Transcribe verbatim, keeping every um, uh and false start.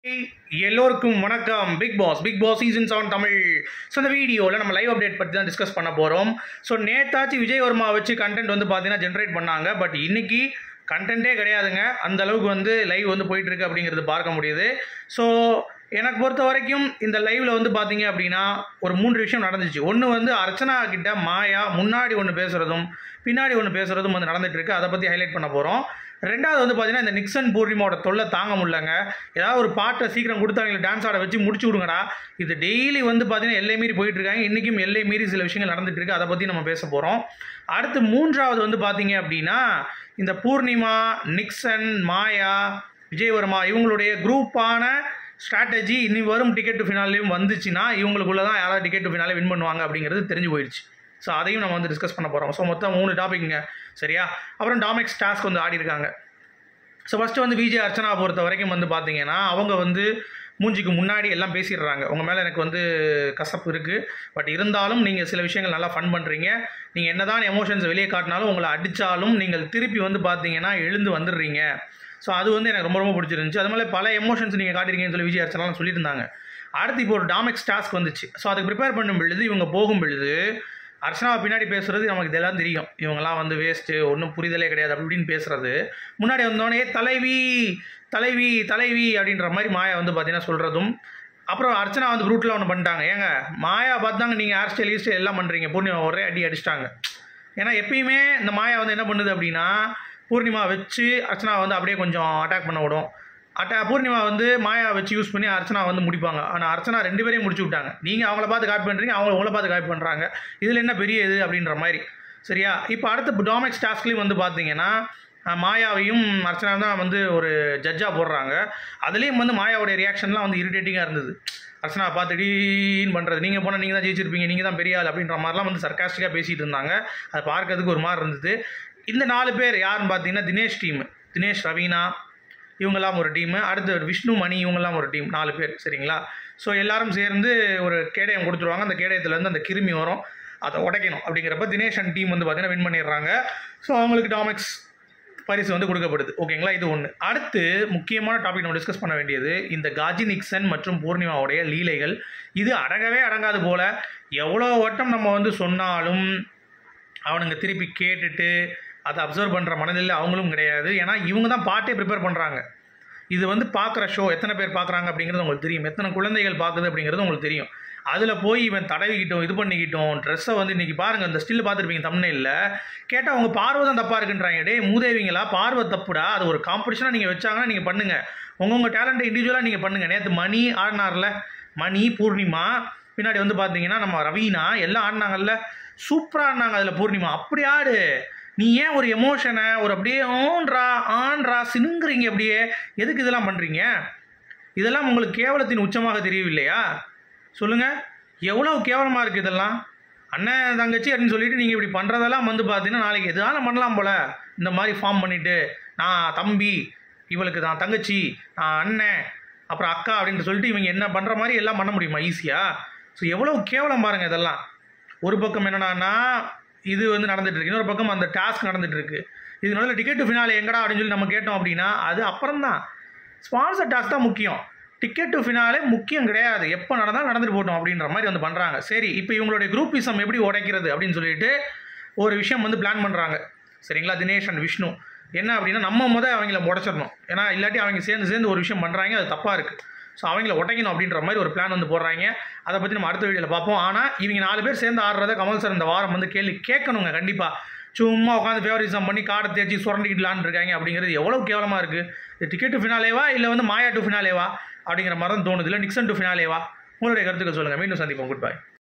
எல்லோருக்கும் வணக்கம். Bigg Boss Bigg Boss season seven Tamil. So இந்த வீடியோவில் நம்ம லைவ் அப்டேட் பற்றி தான் டிஸ்கஸ் பண்ண போகிறோம். ஸோ நேத்தாச்சு விஜய் வர்மா வச்சு கண்டென்ட் வந்து பார்த்தீங்கன்னா ஜென்ரேட் பண்ணாங்க. பட் இன்னைக்கு கண்டென்ட்டே கிடையாதுங்க. அந்த அளவுக்கு வந்து லைவ் வந்து போயிட்டு இருக்கு அப்படிங்கிறது பார்க்க முடியுது. ஸோ எனக்கு பொறுத்த வரைக்கும் இந்த லைவ்ல வந்து பார்த்தீங்க அப்படின்னா ஒரு மூன்று விஷயம் நடந்துச்சு. ஒன்று வந்து அர்ச்சனா கிட்ட மாயா முன்னாடி ஒன்று பேசுகிறதும் பின்னாடி ஒன்று பேசுகிறதும் வந்து நடந்துட்டு இருக்கு. அதை பற்றி ஹைலைட் பண்ண போகிறோம். ரெண்டாவது வந்து பார்த்தீங்கன்னா இந்த நிக்சன் பூர்ணிமாவோட தொல்லை தாங்க முடியலங்க. ஏதாவது ஒரு பாட்டை சீக்கிரம் கொடுத்து அவங்களை டான்ஸ் ஆட வச்சு முடிச்சு விடுங்கடா. இது டெய்லி வந்து பார்த்தீங்கன்னா எல்லை மீறி போயிட்டு இருக்காங்க. இன்றைக்கும் எல்லை மீறி சில விஷயங்கள் நடந்துட்டு இருக்கு. அதை பற்றி நம்ம பேச போகிறோம். அடுத்து மூன்றாவது வந்து பார்த்தீங்க அப்படின்னா இந்த பூர்ணிமா, நிக்சன், மாயா, விஜய் வர்மா இவங்களுடைய குரூப்பான ஸ்ட்ராட்டஜி இனி வரும் டிக்கெட் டு ஃபினாலையும் வந்துச்சுன்னா இவங்களுக்குள்ள தான் யாராவது டிக்கெட் டு ஃபினாலே வின் பண்ணுவாங்க அப்படிங்கிறது தெரிஞ்சு போயிடுச்சு. ஸோ அதையும் நம்ம வந்து டிஸ்கஸ் பண்ண போகிறோம். ஸோ மொத்தம் மூணு டாபிக்ங்க, சரியா? அப்புறம் டாமிக்ஸ் டாஸ்க் வந்து ஆடி இருக்காங்க. ஸோ ஃபஸ்ட்டு வந்து விஜய் அர்ச்சனா பொறுத்த வரைக்கும் வந்து பார்த்தீங்கன்னா அவங்க வந்து மூஞ்சிக்கு முன்னாடி எல்லாம் பேசிடுறாங்க. உங்கள் மேலே எனக்கு வந்து கசப்பு இருக்குது, பட் இருந்தாலும் நீங்கள் சில விஷயங்கள் நல்லா ஃபன் பண்ணுறீங்க. நீங்கள் என்ன தான் எமோஷன்ஸ் வெளியே காட்டினாலும் உங்களை அடித்தாலும் நீங்கள் திருப்பி வந்து பார்த்தீங்கன்னா எழுந்து வந்துடுறீங்க. ஸோ அது வந்து எனக்கு ரொம்ப ரொம்ப பிடிச்சிருந்துச்சு. அது மாதிரி பல எமோஷன்ஸ் நீங்கள் காட்டிருக்கீங்கன்னு சொல்லி விஜய் அர்ச்சனாலாம் சொல்லியிருந்தாங்க. அடுத்து இப்போ ஒரு டாமிக்ஸ் டாஸ்க் வந்துச்சு. ஸோ அதுக்கு ப்ரிப்பேர் பண்ணும் பொழுது இவங்க போகும் பொழுது அர்ச்சனாவை பின்னாடி பேசுகிறது நமக்கு இதெல்லாம் தெரியும். இவங்கெல்லாம் வந்து வேஸ்ட்டு, ஒன்றும் புரிதலே கிடையாது அப்படி இப்படின்னு பேசுகிறது. முன்னாடி வந்தோடனே தலைவி தலைவி தலைவி அப்படின்ற மாதிரி மாயா வந்து பார்த்தீங்கன்னா சொல்கிறதும், அப்புறம் அர்ச்சனா வந்து ரூட்டில் ஒன்று பண்ணிட்டாங்க. ஏங்க மாயா பார்த்தாங்க நீங்கள் ஹேர் ஸ்டைல் ஹேர் ஸ்டைல் எல்லாம் பண்ணுறீங்க, பூர்ணிமா ஒரே அடி அடிச்சிட்டாங்க. ஏன்னா எப்பயுமே இந்த மாயா வந்து என்ன பண்ணுது அப்படின்னா பூர்ணிமா வச்சு அர்ச்சனா வந்து அப்படியே கொஞ்சம் அட்டாக் பண்ண விடும். அட்டா பூர்ணிமா வந்து மாயா வச்சு யூஸ் பண்ணி அர்ச்சனா வந்து முடிப்பாங்க. ஆனால் அர்ச்சனா ரெண்டு பேரையும் முடிச்சு விட்டாங்க. நீங்கள் அவங்கள பார்த்து காப்பி பண்ணுறீங்க, அவங்க உங்களை பார்த்து காப்பி பண்ணுறாங்க. இதில் என்ன பெரிய இது அப்படின்ற மாதிரி, சரியா? இப்போ அடுத்த டாமிக்ஸ் டாஸ்க்லேயும் வந்து பார்த்தீங்கன்னா மாயாவையும் அர்ச்சனா தான் வந்து ஒரு ஜட்ஜாக போடுறாங்க. அதுலேயும் வந்து மாயாவுடைய ரியாக்ஷன்லாம் வந்து இரிட்டேட்டிங்காக இருந்தது. அர்ச்சனா பார்த்து டீன்னு பண்ணுறது, நீங்கள் போனால் நீங்கள் தான் ஜெயிச்சிருப்பீங்க, நீங்கள் தான் பெரிய ஆள் அப்படின்ற மாதிரிலாம் வந்து சர்க்காஸ்டிக்காக பேசிகிட்டு இருந்தாங்க. அதை பார்க்கறதுக்கு ஒரு மாதிரி இருந்தது. இந்த நாலு பேர் யாருன்னு பார்த்தீங்கன்னா தினேஷ் டீமு, தினேஷ், ரவீனா இவங்கெல்லாம் ஒரு டீமு, அடுத்து விஷ்ணு, மணி இவங்கெல்லாம் ஒரு டீம், நாலு பேர், சரிங்களா? ஸோ எல்லாரும் சேர்ந்து ஒரு கேடயம் கொடுத்துருவாங்க. அந்த கேடயத்துலேருந்து அந்த கிருமி வரும், அதை உடைக்கணும். அப்படிங்கிறப்ப தினேஷ் அண்ட் டீம் வந்து பார்த்தீங்கன்னா வின் பண்ணிடுறாங்க. ஸோ அவங்களுக்கு டாமிக்ஸ் பரிசு வந்து கொடுக்கப்படுது, ஓகேங்களா? இது ஒன்று. அடுத்து முக்கியமான டாபிக் நம்ம டிஸ்கஸ் பண்ண வேண்டியது இந்த காஜி நிக்சன் மற்றும் பூர்ணிமாவுடைய லீலைகள். இது அடங்கவே அடங்காது போல். எவ்வளோ வட்டம் நம்ம வந்து சொன்னாலும் அவனுங்க திருப்பி கேட்டுட்டு அதை அப்சர்வ் பண்ணுற மனதில் அவங்களும் கிடையாது. ஏன்னா இவங்க தான் பாட்டே ப்ரிப்பேர் பண்ணுறாங்க. இது வந்து பார்க்குற ஷோ எத்தனை பேர் பார்க்குறாங்க அப்படிங்கிறது உங்களுக்கு தெரியும், எத்தனை குழந்தைகள் பார்க்குது அப்படிங்கிறது உங்களுக்கு தெரியும். அதில் போய் இவன் தடவிக்கிட்டோம், இது பண்ணிக்கிட்டோம், ட்ரெஸ்ஸை வந்து இன்றைக்கி பாருங்கள், இந்த ஸ்டில் பார்த்துருப்பீங்க தம்ப்நெயில்ல. கேட்டால் அவங்க பார்வை தான் தப்பாக இருக்குன்றாங்க. டே மூதேவிங்களா, பார்வை தப்புடா. அது ஒரு காம்படிஷனாக நீங்கள் வச்சாங்கன்னா நீங்கள் பண்ணுங்கள், உங்கள் டேலண்ட்டை இண்டிவிஜுவலாக நீங்கள் பண்ணுங்கள். நேற்று மணி ஆடினார்ல, மணி, பூர்ணிமா, பின்னாடி வந்து பார்த்தீங்கன்னா நம்ம ரவீனா எல்லாம் ஆடினாங்கல்ல, சூப்பராக ஆடினாங்க. அதில் பூர்ணிமா அப்படி ஆடு. நீ ஏன் ஒரு எமோஷனை ஒரு அப்படியே ஆன்றா ஆன்றா சினுங்குறீங்க? அப்படியே எதுக்கு இதெல்லாம் பண்ணுறீங்க? இதெல்லாம் உங்களுக்கு கேவலத்தின் உச்சமாக தெரியவில்லையா? சொல்லுங்கள், எவ்வளோ கேவலமாக இருக்குது இதெல்லாம். அண்ணன் தங்கச்சி அப்படின்னு சொல்லிட்டு நீங்கள் இப்படி பண்ணுறதெல்லாம் வந்து பார்த்தீங்கன்னா நாளைக்கு எதாலும் பண்ணலாம் போல். இந்த மாதிரி ஃபார்ம் பண்ணிவிட்டு நான் தம்பி, இவளுக்கு நான் தங்கச்சி, நான் அண்ணன், அப்புறம் அக்கா அப்படின்ட்டு சொல்லிட்டு இவங்க என்ன பண்ணுற மாதிரி எல்லாம் பண்ண முடியுமா ஈஸியாக? ஸோ எவ்வளோ கேவலம் பாருங்கள் இதெல்லாம். ஒரு பக்கம் என்னன்னா இது வந்து நடந்துட்டு இருக்கு, இன்னொரு பக்கம் அந்த டாஸ்க் நடந்துட்டு இருக்கு. இதனால டிக்கெட் டு ஃபினாலே எங்கடா அப்படின்னு சொல்லி நம்ம கேட்டோம் அப்படின்னா அது அப்புறம் தான். ஸ்பான்சர் டாஸ்க் தான் முக்கியம், டிக்கெட் டு ஃபினாலே முக்கியம் கிடையாது. எப்போ நடந்தாலும் நடந்துட்டு போட்டோம் அப்படின்ற மாதிரி வந்து பண்ணுறாங்க. சரி, இப்போ இவங்களுடைய குரூப்பிசம் எப்படி உடைக்கிறது அப்படின்னு சொல்லிட்டு ஒரு விஷயம் வந்து பிளான் பண்ணுறாங்க, சரிங்களா? தினேஷ் அண்ட் விஷ்ணு என்ன அப்படின்னா நம்ம முதல் அவங்கள உடைச்சிடணும். ஏன்னா இல்லாட்டி அவங்க சேர்ந்து சேர்ந்து ஒரு விஷயம் பண்ணுறாங்க, அது தப்பாக இருக்குது. ஸோ அவங்கள உடைக்கணும் அப்படின்ற மாதிரி ஒரு பிளான் வந்து போடுறாங்க. அதை பற்றி நம்ம அடுத்த வீடியோவில் பார்ப்போம். ஆனால் இவங்க நாலு பேர் சேர்ந்து ஆடுறத கமல் சார் இந்த வாரம் வந்து கேள்வி கேட்கணுங்க கண்டிப்பாக. சும்மா உட்காந்து ஃபேவரிசம் பண்ணி காடை தேய்ச்சி சுரண்டிக்கிட்டு இருக்காங்க அப்படிங்கிறது எவ்வளோ கேவலமாக இருக்குது. இது டிக்கெட் டு ஃபினாலேவா இல்லை வந்து மாயா டு ஃபினாலேவா அப்படிங்கிற மாதிரி தான் தோணுது, இல்லை நிக்சன் டு ஃபினாலேவா? உங்களுடைய கருத்துக்கள் சொல்லுங்கள். மீண்டும் சந்திப்போம். Good by.